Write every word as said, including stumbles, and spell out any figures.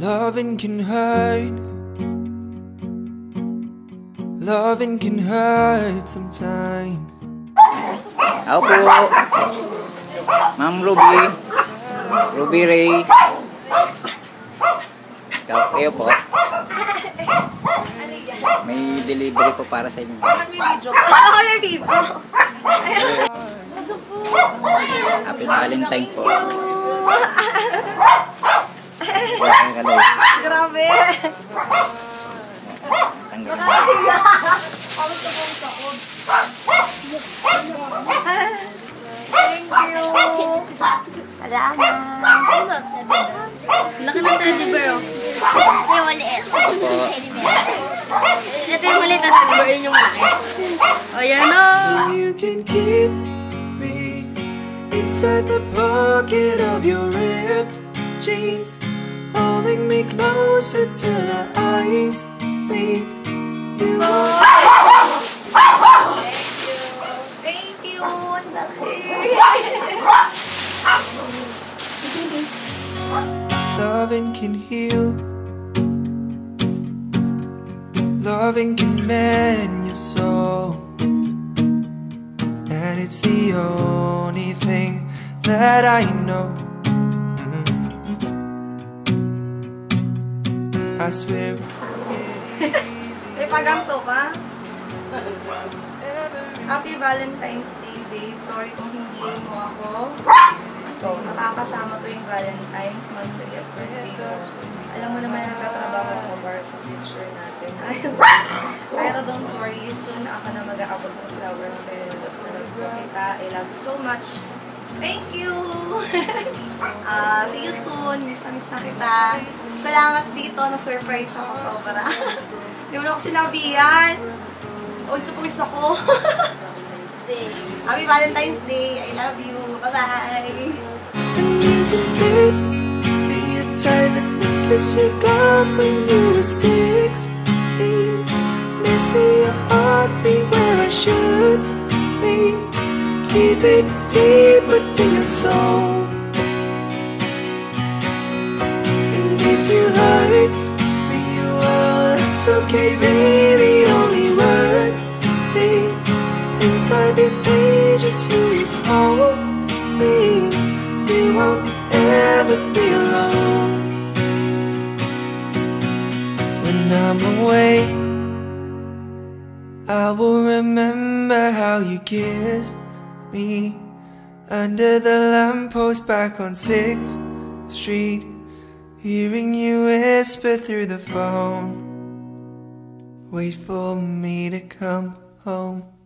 Loving can hurt. Loving can hurt sometimes. Ako po, Ma'am Ruby, Ruby Ray. Kayo po. May delivery po para sa inyo. Nag-video. Ako yung video. Happy Valentine po. Grabe. Nakakahiya. Ako sa pong sakot. Thank you. Salamat. Laki ng teddy bear. Yung maliit. Ito yung maliit na teddy bear. Yun yung laki. O yan o. You can keep me inside the pocket of your ripped jeans, holding me closer till our eyes meet. You Thank you. Laki. Loving can heal. Loving can mend your soul, and it's the only thing that I know. I swear. May paganto pa? Happy Valentine's Day, babe. Sorry kung hindi mo ako. So, nakakasama to yung Valentine's, monthly at birthday mo. Alam mo naman na nagtatrabaho ako para sa future natin. Pero don't worry, soon ako na mag-aabot ng flowers sa'yo. Tulad ko kita. I love you so much. Thank you! uh, see you soon. Miss na miss na kita. Salamat dito. Na-surprise ako sobra. Hindi mo na ako sinabi yan. O, isa po isa ko. Happy Valentine's Day. I love you. Bye-bye. And you can fit the inside the necklace you got when you were sixteen. Next to your heartbeat where I should be. Keep it deep within your soul. And if you hurt me, well, it's okay, baby. Only words need inside these pages. You just hold me. You won't ever be alone. When I'm away, I will remember how you kissed me under the lamppost back on sixth street, hearing you whisper through the phone, wait for me to come home.